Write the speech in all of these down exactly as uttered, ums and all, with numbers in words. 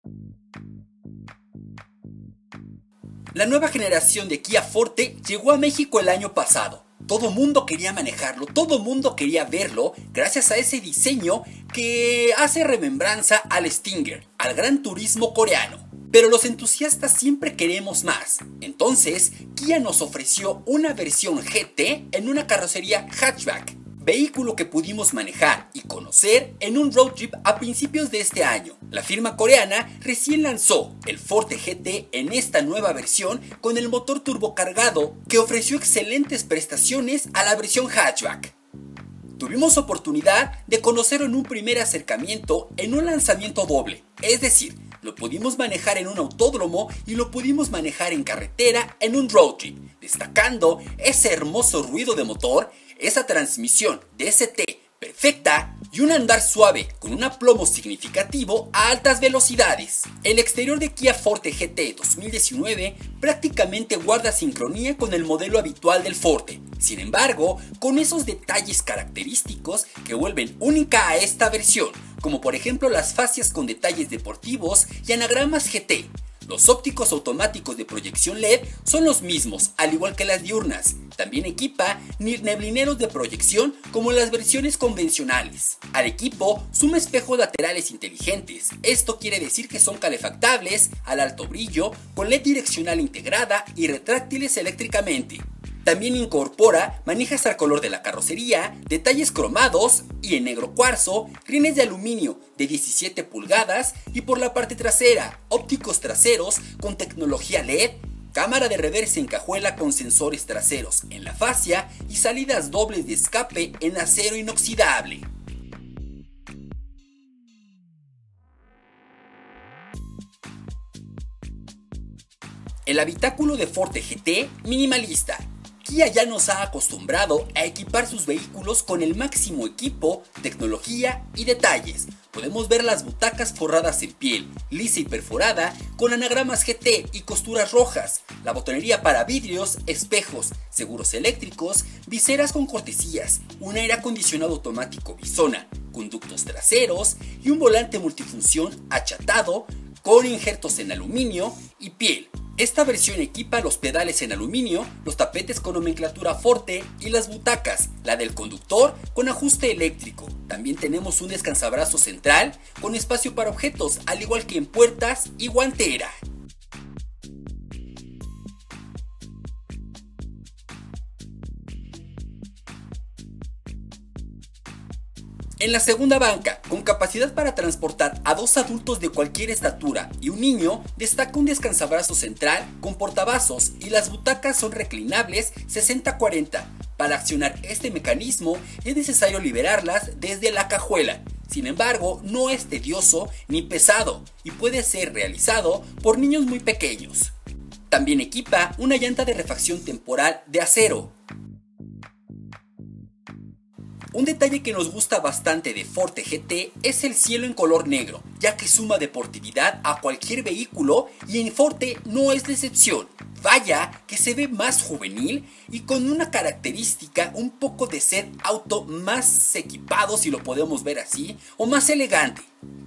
La nueva generación de Kia Forte llegó a México el año pasado. Todo mundo quería manejarlo, todo mundo quería verlo, gracias a ese diseño que hace remembranza al Stinger, al Gran Turismo coreano. Pero los entusiastas siempre queremos más. Entonces, Kia nos ofreció una versión G T en una carrocería hatchback, vehículo que pudimos manejar y conocer en un road trip a principios de este año. La firma coreana recién lanzó el Forte G T en esta nueva versión con el motor turbocargado que ofreció excelentes prestaciones a la versión hatchback. Tuvimos oportunidad de conocerlo en un primer acercamiento en un lanzamiento doble, es decir, lo pudimos manejar en un autódromo y lo pudimos manejar en carretera en un road trip, destacando ese hermoso ruido de motor, esa transmisión D S T perfecta y un andar suave con un aplomo significativo a altas velocidades. El exterior de Kia Forte G T dos mil diecinueve prácticamente guarda sincronía con el modelo habitual del Forte, sin embargo, con esos detalles característicos que vuelven única a esta versión, como por ejemplo las fascias con detalles deportivos y anagramas G T. Los ópticos automáticos de proyección L E D son los mismos, al igual que las diurnas. También equipa neblineros de proyección como en las versiones convencionales. Al equipo suma espejos laterales inteligentes. Esto quiere decir que son calefactables, al alto brillo, con L E D direccional integrada y retráctiles eléctricamente. También incorpora manijas al color de la carrocería, detalles cromados y en negro cuarzo, rines de aluminio de diecisiete pulgadas y por la parte trasera, ópticos traseros con tecnología L E D, cámara de reversa en cajuela con sensores traseros en la fascia y salidas dobles de escape en acero inoxidable. El habitáculo de Forte G T minimalista. Kia ya nos ha acostumbrado a equipar sus vehículos con el máximo equipo, tecnología y detalles. Podemos ver las butacas forradas en piel, lisa y perforada, con anagramas G T y costuras rojas, la botonería para vidrios, espejos, seguros eléctricos, viseras con cortesías, un aire acondicionado automático Bisona, conductos traseros y un volante multifunción achatado con injertos en aluminio y piel. Esta versión equipa los pedales en aluminio, los tapetes con nomenclatura Forte y las butacas, la del conductor con ajuste eléctrico. También tenemos un descansabrazos central con espacio para objetos, al igual que en puertas y guantera. En la segunda banca, con capacidad para transportar a dos adultos de cualquier estatura y un niño, destaca un descansabrazos central con portavasos y las butacas son reclinables sesenta cuarenta. Para accionar este mecanismo es necesario liberarlas desde la cajuela. Sin embargo, no es tedioso ni pesado y puede ser realizado por niños muy pequeños. También equipa una llanta de refacción temporal de acero. Un detalle que nos gusta bastante de Forte G T es el cielo en color negro, ya que suma deportividad a cualquier vehículo y en Forte no es la excepción. Vaya que se ve más juvenil y con una característica un poco de ser auto más equipado, si lo podemos ver así, o más elegante.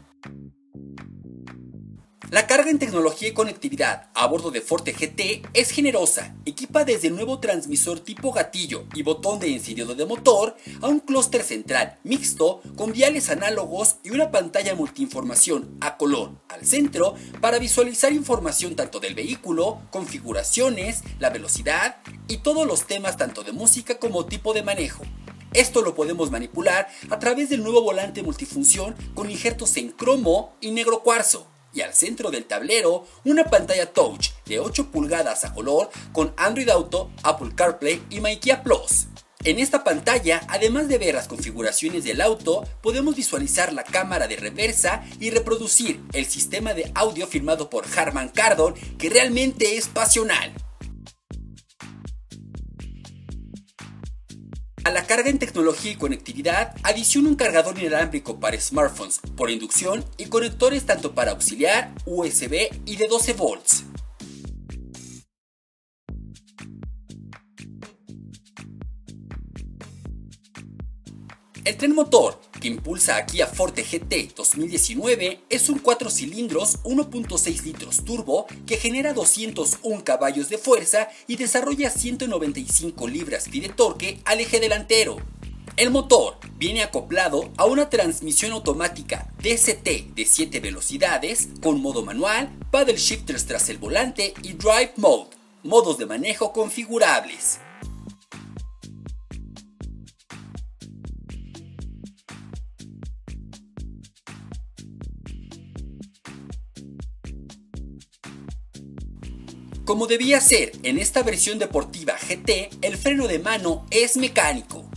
La carga en tecnología y conectividad a bordo de Forte G T es generosa. Equipa desde el nuevo transmisor tipo gatillo y botón de encendido de motor a un clúster central mixto con viales análogos y una pantalla multiinformación a color al centro para visualizar información tanto del vehículo, configuraciones, la velocidad y todos los temas tanto de música como tipo de manejo. Esto lo podemos manipular a través del nuevo volante multifunción con injertos en cromo y negro cuarzo. Y al centro del tablero una pantalla touch de ocho pulgadas a color con Android Auto, Apple CarPlay y My Kia Plus. En esta pantalla, además de ver las configuraciones del auto, podemos visualizar la cámara de reversa y reproducir el sistema de audio firmado por Harman Kardon, que realmente es pasional. A la carga en tecnología y conectividad, adiciona un cargador inalámbrico para smartphones por inducción y conectores tanto para auxiliar, U S B y de doce volts. El tren motor que impulsa a Kia Forte G T dos mil diecinueve es un cuatro cilindros uno punto seis litros turbo que genera doscientos un caballos de fuerza y desarrolla ciento noventa y cinco libras-pie de torque al eje delantero. El motor viene acoplado a una transmisión automática D C T de siete velocidades con modo manual, paddle shifters tras el volante y drive mode, modos de manejo configurables. Como debía ser en esta versión deportiva G T, el freno de mano es mecánico.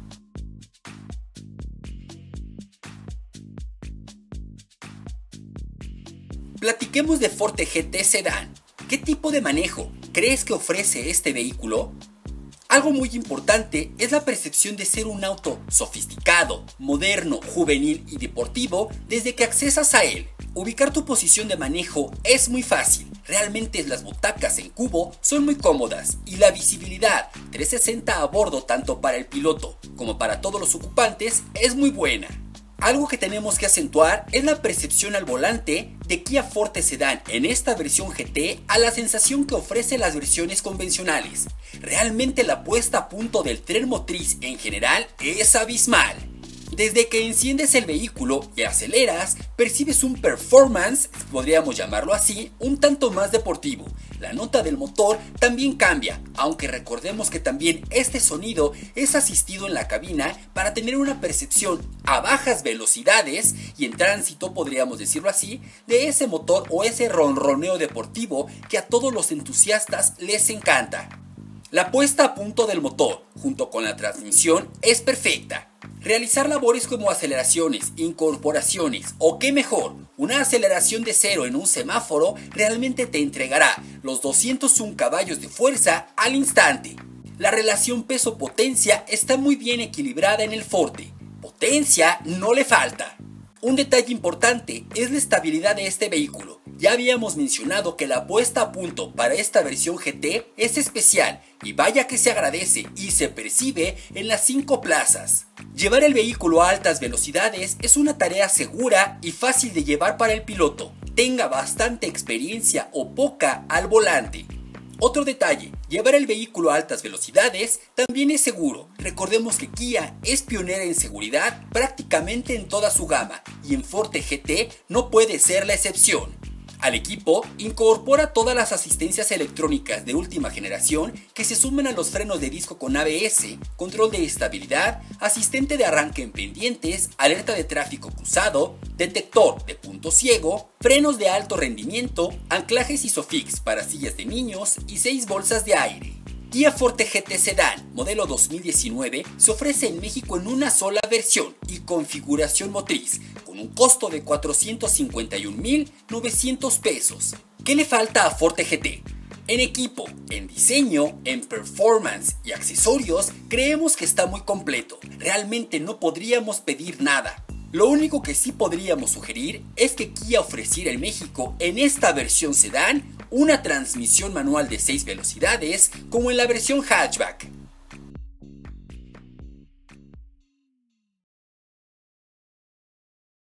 Platiquemos de Forte G T Sedán. ¿Qué tipo de manejo crees que ofrece este vehículo? Algo muy importante es la percepción de ser un auto sofisticado, moderno, juvenil y deportivo desde que accesas a él. Ubicar tu posición de manejo es muy fácil. Realmente las butacas en cubo son muy cómodas y la visibilidad trescientos sesenta a bordo tanto para el piloto como para todos los ocupantes es muy buena. Algo que tenemos que acentuar es la percepción al volante de Kia Forte Sedán en esta versión G T a la sensación que ofrece las versiones convencionales. Realmente la puesta a punto del tren motriz en general es abismal. Desde que enciendes el vehículo y aceleras, percibes un performance, podríamos llamarlo así, un tanto más deportivo. La nota del motor también cambia, aunque recordemos que también este sonido es asistido en la cabina para tener una percepción a bajas velocidades y en tránsito, podríamos decirlo así, de ese motor o ese ronroneo deportivo que a todos los entusiastas les encanta. La puesta a punto del motor, junto con la transmisión, es perfecta. Realizar labores como aceleraciones, incorporaciones o qué mejor, una aceleración de cero en un semáforo realmente te entregará los doscientos un caballos de fuerza al instante. La relación peso-potencia está muy bien equilibrada en el Forte. Potencia no le falta. Un detalle importante es la estabilidad de este vehículo. Ya habíamos mencionado que la puesta a punto para esta versión G T es especial y vaya que se agradece y se percibe en las cinco plazas. Llevar el vehículo a altas velocidades es una tarea segura y fácil de llevar para el piloto, tenga bastante experiencia o poca al volante. Otro detalle, llevar el vehículo a altas velocidades también es seguro. Recordemos que Kia es pionera en seguridad prácticamente en toda su gama y en Forte G T no puede ser la excepción. Al equipo incorpora todas las asistencias electrónicas de última generación que se suman a los frenos de disco con A B S, control de estabilidad, asistente de arranque en pendientes, alerta de tráfico cruzado, detector de punto ciego, frenos de alto rendimiento, anclajes Isofix para sillas de niños y seis bolsas de aire. Kia Forte G T Sedán modelo dos mil diecinueve se ofrece en México en una sola versión y configuración motriz, con un costo de cuatrocientos cincuenta y un mil novecientos pesos. ¿Qué le falta a Forte G T? En equipo, en diseño, en performance y accesorios, creemos que está muy completo. Realmente no podríamos pedir nada. Lo único que sí podríamos sugerir es que Kia ofreciera en México, en esta versión sedán, una transmisión manual de seis velocidades como en la versión hatchback.